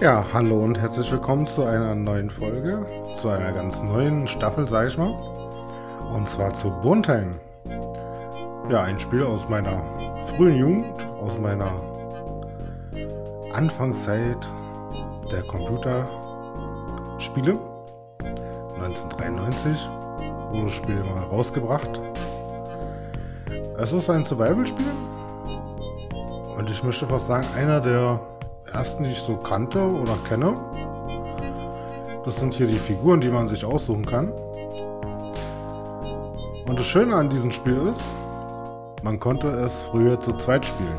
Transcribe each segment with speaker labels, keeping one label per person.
Speaker 1: Ja, hallo und herzlich willkommen zu einer neuen Folge, zu einer ganz neuen Staffel, sag ich mal. Und zwar zu Bontime. Ja, ein Spiel aus meiner frühen Jugend, aus meiner Anfangszeit der Computerspiele. 1993 wurde das Spiel mal rausgebracht. Es ist ein Survival-Spiel und ich möchte fast sagen, einer der ersten, die ich so kannte oder kenne. Das sind hier die Figuren, die man sich aussuchen kann. Und das Schöne an diesem Spiel ist, man konnte es früher zu zweit spielen.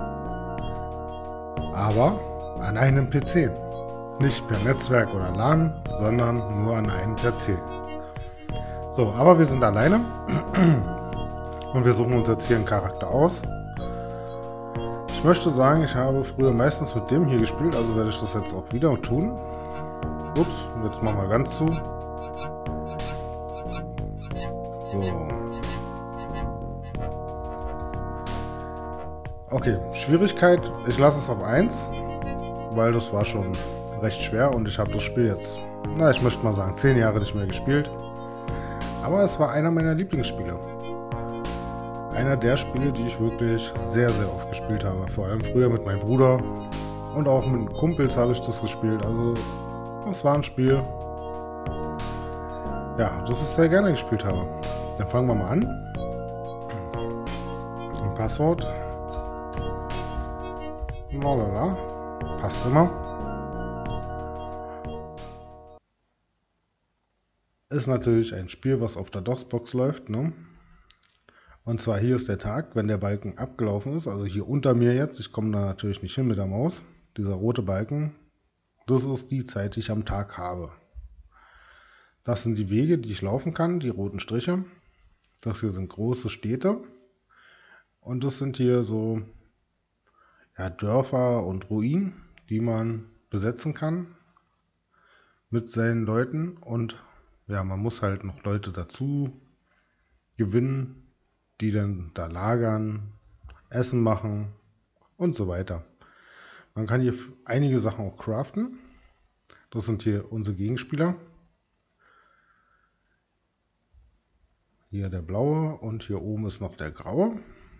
Speaker 1: Aber an einem PC. Nicht per Netzwerk oder LAN, sondern nur an einem PC. So, aber wir sind alleine. Und wir suchen uns jetzt hier einen Charakter aus. Ich möchte sagen, ich habe früher meistens mit dem hier gespielt, also werde ich das jetzt auch wieder tun. Ups, jetzt machen wir ganz zu. So. Okay, Schwierigkeit, ich lasse es auf 1, weil das war schon recht schwer und ich habe das Spiel jetzt, na, ich möchte mal sagen, 10 Jahre nicht mehr gespielt. Aber es war einer meiner Lieblingsspiele. Einer der Spiele, die ich wirklich sehr, sehr oft gespielt habe. Vor allem früher mit meinem Bruder und auch mit Kumpels habe ich das gespielt. Also, es war ein Spiel, ja, das ich sehr gerne gespielt habe. Dann fangen wir mal an. Ein Passwort. Lalala. Passt immer. Ist natürlich ein Spiel, was auf der DOS-Box läuft, ne? Und zwar hier ist der Tag, wenn der Balken abgelaufen ist, also hier unter mir jetzt, ich komme da natürlich nicht hin mit der Maus, dieser rote Balken, das ist die Zeit, die ich am Tag habe. Das sind die Wege, die ich laufen kann, die roten Striche. Das hier sind große Städte und das sind hier so, ja, Dörfer und Ruinen, die man besetzen kann mit seinen Leuten und ja, man muss halt noch Leute dazu gewinnen, die dann da lagern, Essen machen und so weiter. Man kann hier einige Sachen auch craften. Das sind hier unsere Gegenspieler. Hier der blaue und hier oben ist noch der graue.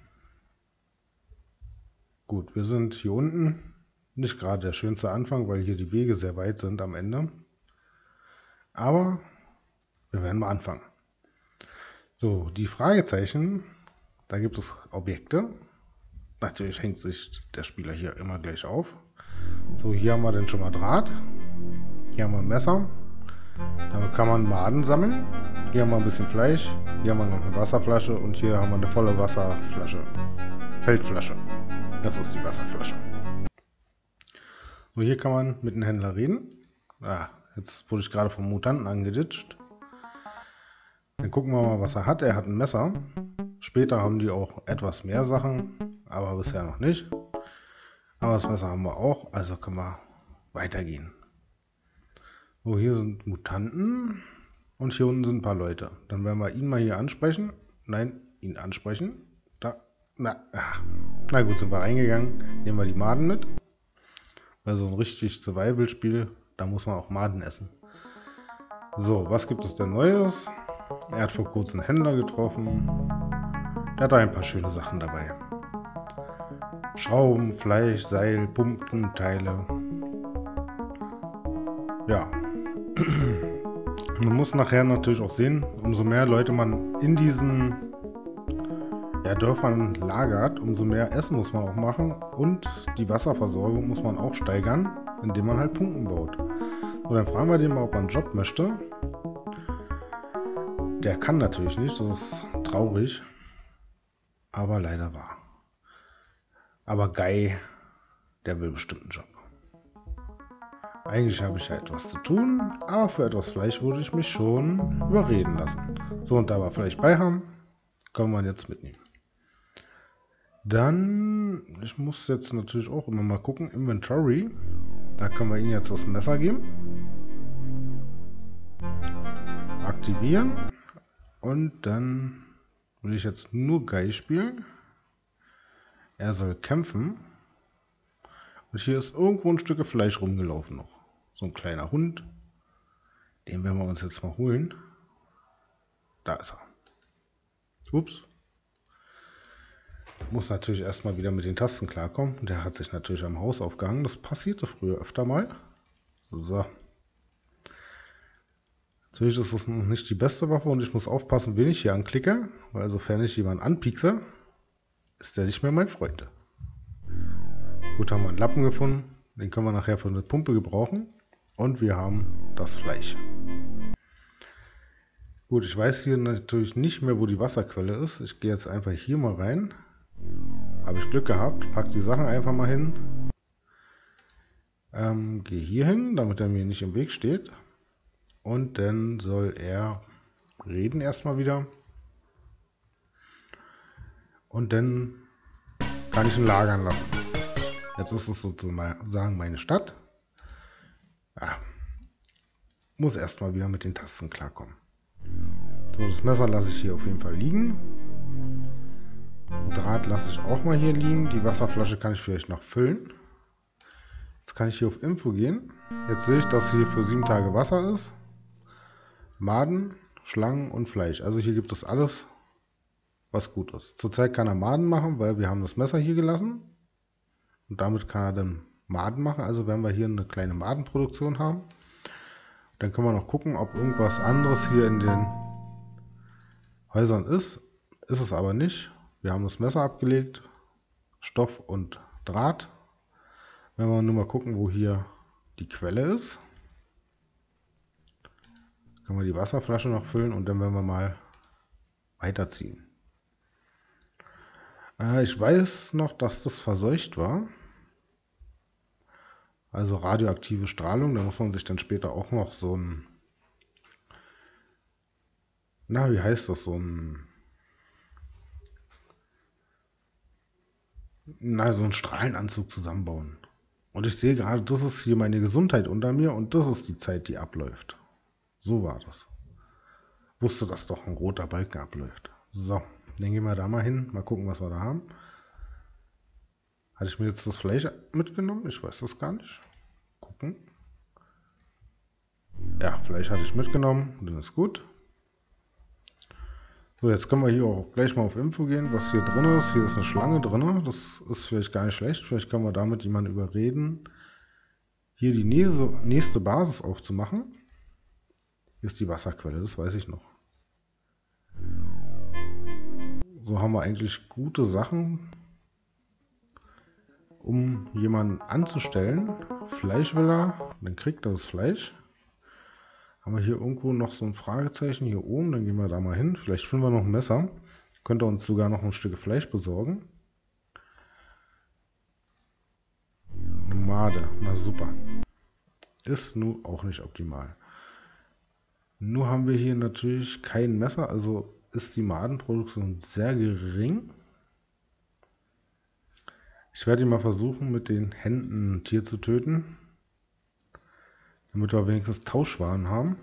Speaker 1: Gut, wir sind hier unten. Nicht gerade der schönste Anfang, weil hier die Wege sehr weit sind am Ende. Aber wir werden mal anfangen. So, die Fragezeichen, da gibt es Objekte. Natürlich hängt sich der Spieler hier immer gleich auf. So, hier haben wir dann schon mal Draht. Hier haben wir ein Messer. Damit kann man Maden sammeln. Hier haben wir ein bisschen Fleisch. Hier haben wir noch eine Wasserflasche und hier haben wir eine volle Wasserflasche. Feldflasche. Das ist die Wasserflasche. So, hier kann man mit dem Händler reden. Ah, jetzt wurde ich gerade vom Mutanten angeditscht. Dann gucken wir mal, was er hat. Er hat ein Messer. Später haben die auch etwas mehr Sachen, aber bisher noch nicht. Aber das Messer haben wir auch, also können wir weitergehen. So, hier sind Mutanten und hier unten sind ein paar Leute. Dann werden wir ihn mal hier ansprechen. Nein, ihn ansprechen. Da, na gut, sind wir reingegangen. Nehmen wir die Maden mit. Bei so ein richtig Survival-Spiel, da muss man auch Maden essen. So, was gibt es denn Neues? Er hat vor kurzem einen Händler getroffen. Der hat ein paar schöne Sachen dabei. Schrauben, Fleisch, Seil, Pumpenteile. Ja. Man muss nachher natürlich auch sehen, umso mehr Leute man in diesen Dörfern lagert, umso mehr Essen muss man auch machen. Und die Wasserversorgung muss man auch steigern, indem man halt Pumpen baut. So, dann fragen wir den mal, ob er einen Job möchte. Der kann natürlich nicht, das ist traurig, aber leider wahr. Aber Guy, der will bestimmt einen Job. Eigentlich habe ich ja etwas zu tun, aber für etwas Fleisch würde ich mich schon überreden lassen. So, und da wir Fleisch bei haben, können wir ihn jetzt mitnehmen. Dann, ich muss jetzt natürlich auch immer mal gucken, Inventory, da können wir ihm jetzt das Messer geben. Aktivieren. Und dann will ich jetzt nur Guy spielen. Er soll kämpfen. Und hier ist irgendwo ein Stück Fleisch rumgelaufen noch. So ein kleiner Hund. Den werden wir uns jetzt mal holen. Da ist er. Ups. Muss natürlich erstmal wieder mit den Tasten klarkommen. Der hat sich natürlich am Haus aufgehangen. Das passierte früher öfter mal. So. Natürlich ist das noch nicht die beste Waffe und ich muss aufpassen, wen ich hier anklicke. Weil sofern ich jemanden anpiekse, ist der nicht mehr mein Freund. Gut, haben wir einen Lappen gefunden. Den können wir nachher für eine Pumpe gebrauchen. Und wir haben das Fleisch. Gut, ich weiß hier natürlich nicht mehr, wo die Wasserquelle ist. Ich gehe jetzt einfach hier mal rein. Habe ich Glück gehabt. Pack die Sachen einfach mal hin. Gehe hier hin, damit er mir nicht im Weg steht. Und dann soll er reden erstmal wieder. Und dann kann ich ihn lagern lassen. Jetzt ist es sozusagen meine Stadt. Ja, muss erstmal wieder mit den Tasten klarkommen. So, das Messer lasse ich hier auf jeden Fall liegen. Draht lasse ich auch mal hier liegen. Die Wasserflasche kann ich vielleicht noch füllen. Jetzt kann ich hier auf Info gehen. Jetzt sehe ich, dass hier für 7 Tage Wasser ist. Maden, Schlangen und Fleisch. Also hier gibt es alles, was gut ist. Zurzeit kann er Maden machen, weil wir haben das Messer hier gelassen. Und damit kann er dann Maden machen. Also werden wir hier eine kleine Madenproduktion haben. Dann können wir noch gucken, ob irgendwas anderes hier in den Häusern ist. Ist es aber nicht. Wir haben das Messer abgelegt. Stoff und Draht. Wenn wir nur mal gucken, wo hier die Quelle ist. Können wir die Wasserflasche noch füllen und dann werden wir mal weiterziehen. Ich weiß noch, dass das verseucht war. Also radioaktive Strahlung. Da muss man sich dann später auch noch so ein... Na, wie heißt das? So ein Strahlenanzug zusammenbauen. Und ich sehe gerade, das ist hier meine Gesundheit unter mir und das ist die Zeit, die abläuft. So war das. Wusste, dass doch ein roter Balken abläuft. So, dann gehen wir da mal hin. Mal gucken, was wir da haben. Hatte ich mir jetzt das Fleisch mitgenommen? Ich weiß das gar nicht. Gucken. Ja, Fleisch hatte ich mitgenommen. Dann ist gut. So, jetzt können wir hier auch gleich mal auf Info gehen, was hier drin ist. Hier ist eine Schlange drin. Das ist vielleicht gar nicht schlecht. Vielleicht können wir damit jemanden überreden, hier die nächste Basis aufzumachen. Hier ist die Wasserquelle, das weiß ich noch. So haben wir eigentlich gute Sachen, um jemanden anzustellen. Fleisch will er, dann kriegt er das Fleisch. Haben wir hier irgendwo noch so ein Fragezeichen hier oben, dann gehen wir da mal hin. Vielleicht finden wir noch ein Messer. Könnte uns sogar noch ein Stück Fleisch besorgen. Eine Made, na super. Ist nun auch nicht optimal. Nur haben wir hier natürlich kein Messer, also ist die Madenproduktion sehr gering. Ich werde mal versuchen, mit den Händen ein Tier zu töten, damit wir wenigstens Tauschwaren haben.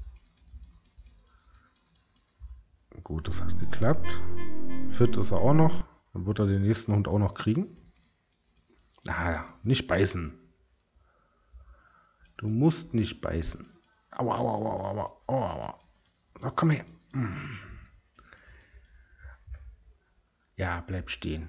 Speaker 1: Gut, das hat geklappt. Fit ist er auch noch. Dann wird er den nächsten Hund auch noch kriegen. Ah, nicht beißen. Du musst nicht beißen. Aua, aua, aua, aua, aua, aua. So, komm her. Ja, bleib stehen.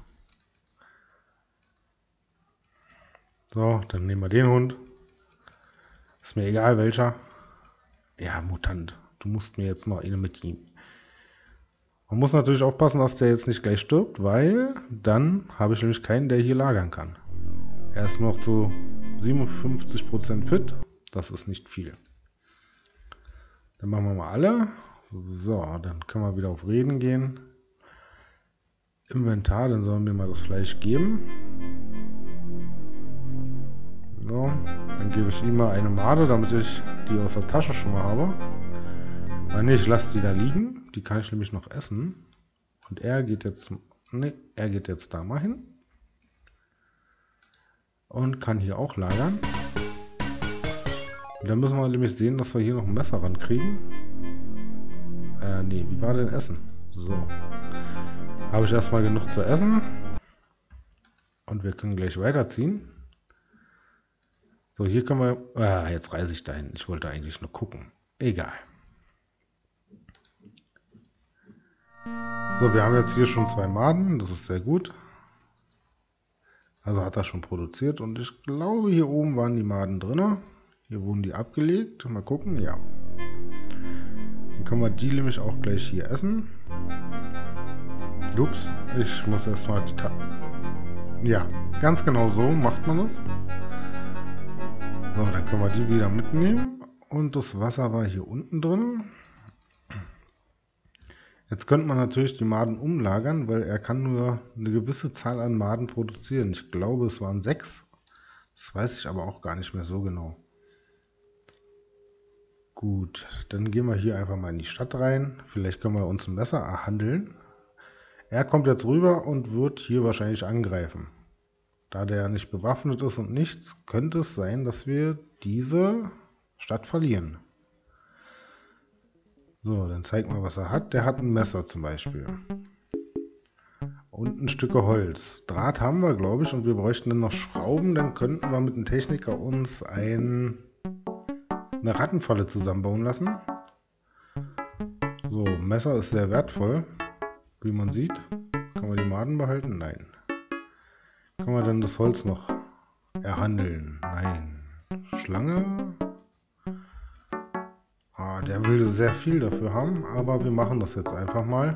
Speaker 1: So, dann nehmen wir den Hund. Ist mir egal welcher. Ja, Mutant. Du musst mir jetzt noch eine mitgeben. Man muss natürlich aufpassen, dass der jetzt nicht gleich stirbt, weil dann habe ich nämlich keinen, der hier lagern kann. Er ist noch zu 57% fit. Das ist nicht viel. Dann machen wir mal alle. So, dann können wir wieder auf Reden gehen. Inventar, dann sollen wir mal das Fleisch geben. So, dann gebe ich ihm mal eine Made, damit ich die aus der Tasche schon mal habe. Weil nee, ich lasse die da liegen. Die kann ich nämlich noch essen. Und er geht jetzt, er geht jetzt da mal hin. Und kann hier auch lagern. Und dann müssen wir nämlich sehen, dass wir hier noch ein Messer rankriegen. Nee, wie war denn Essen? So. Habe ich erstmal genug zu essen. Und wir können gleich weiterziehen. So, hier können wir... jetzt reise ich dahin. Ich wollte eigentlich nur gucken. Egal. So, wir haben jetzt hier schon 2 Maden. Das ist sehr gut. Also hat er schon produziert. Und ich glaube, hier oben waren die Maden drin. Hier wurden die abgelegt. Mal gucken. Ja. Dann können wir die nämlich auch gleich hier essen. Ups. Ich muss erstmal die... Ja, ganz genau so macht man das. So, dann können wir die wieder mitnehmen. Und das Wasser war hier unten drin. Jetzt könnte man natürlich die Maden umlagern, weil er kann nur eine gewisse Zahl an Maden produzieren. Ich glaube, es waren 6. Das weiß ich aber auch gar nicht mehr so genau. Gut, dann gehen wir hier einfach mal in die Stadt rein. Vielleicht können wir uns ein Messer erhandeln. Er kommt jetzt rüber und wird hier wahrscheinlich angreifen. Da der nicht bewaffnet ist und nichts, könnte es sein, dass wir diese Stadt verlieren. So, dann zeig mal, was er hat. Der hat ein Messer zum Beispiel. Und ein Stück Holz. Draht haben wir, glaube ich, und wir bräuchten dann noch Schrauben. Dann könnten wir mit dem Techniker uns eine Rattenfalle zusammenbauen lassen. So, Messer ist sehr wertvoll, wie man sieht. Kann man die Maden behalten? Nein. Kann man dann das Holz noch erhandeln? Nein. Schlange? Der will sehr viel dafür haben, aber wir machen das jetzt einfach mal.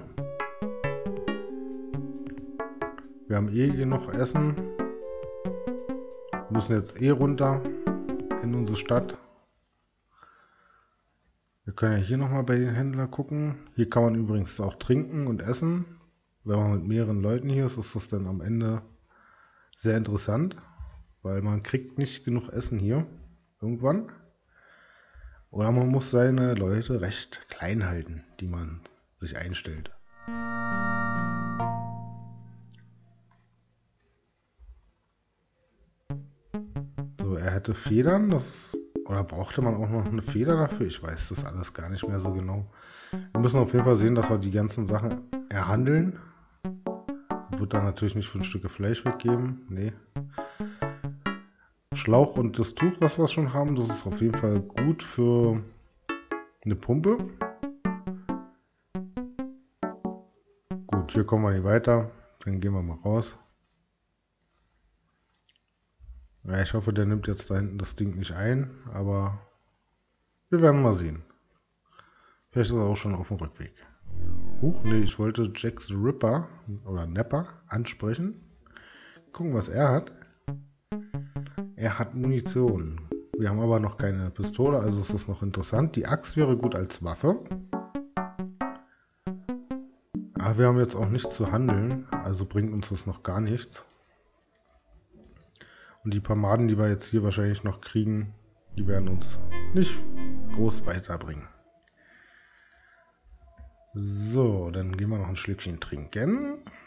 Speaker 1: Wir haben eh genug Essen. Wir müssen jetzt eh runter in unsere Stadt. Wir können ja hier nochmal bei den Händlern gucken. Hier kann man übrigens auch trinken und essen. Wenn man mit mehreren Leuten hier ist, ist das dann am Ende sehr interessant, weil man kriegt nicht genug Essen hier irgendwann. Oder man muss seine Leute recht klein halten, die man sich einstellt. So, er hätte Federn, oder brauchte man auch noch eine Feder dafür? Ich weiß das alles gar nicht mehr so genau. Wir müssen auf jeden Fall sehen, dass wir die ganzen Sachen erhandeln. Wird dann natürlich nicht für ein Stück Fleisch weggeben. Nee. Schlauch und das Tuch, was wir schon haben, das ist auf jeden Fall gut für eine Pumpe. Gut, hier kommen wir nicht weiter. Dann gehen wir mal raus. Ja, ich hoffe, der nimmt jetzt da hinten das Ding nicht ein, aber wir werden mal sehen. Vielleicht ist er auch schon auf dem Rückweg. Huch, nee, ich wollte Jack the Ripper oder Napper ansprechen. Gucken, was er hat. Er hat Munition. Wir haben aber noch keine Pistole, also ist das noch interessant. Die Axt wäre gut als Waffe. Aber wir haben jetzt auch nichts zu handeln, also bringt uns das noch gar nichts. Und die paar Maden, die wir jetzt hier wahrscheinlich noch kriegen, die werden uns nicht groß weiterbringen. So, dann gehen wir noch ein Schlückchen trinken.